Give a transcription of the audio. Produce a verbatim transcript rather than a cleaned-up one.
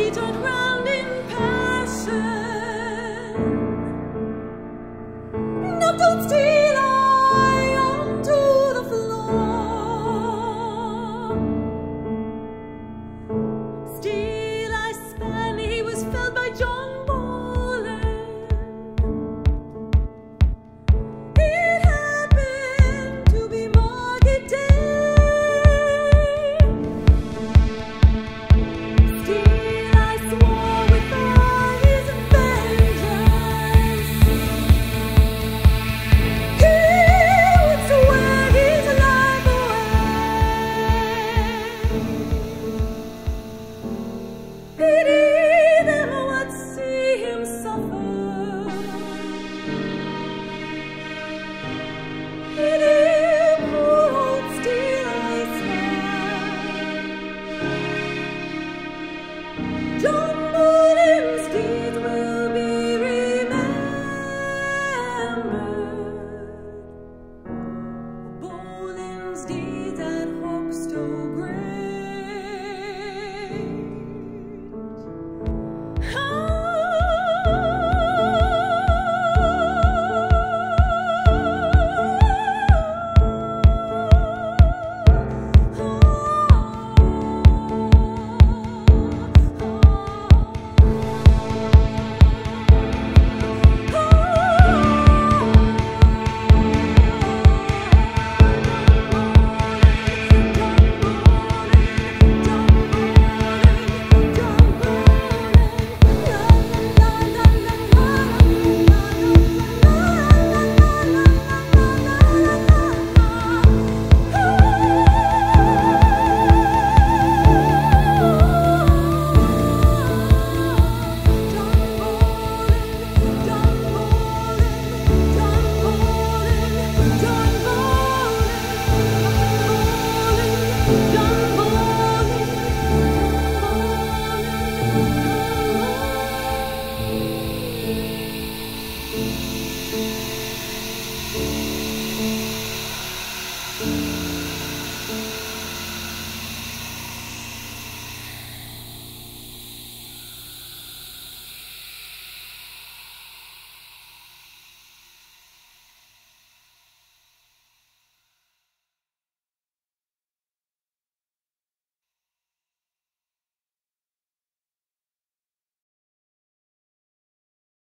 he turned round in passion. Now don't steal I onto the floor. Steal I span, he was felled by John Boland. It happened to be Market Day. Still I swore with eyes and vengeance, he would swear his life away. Pity them who would see him suffer. Pity poor old Steal I span. John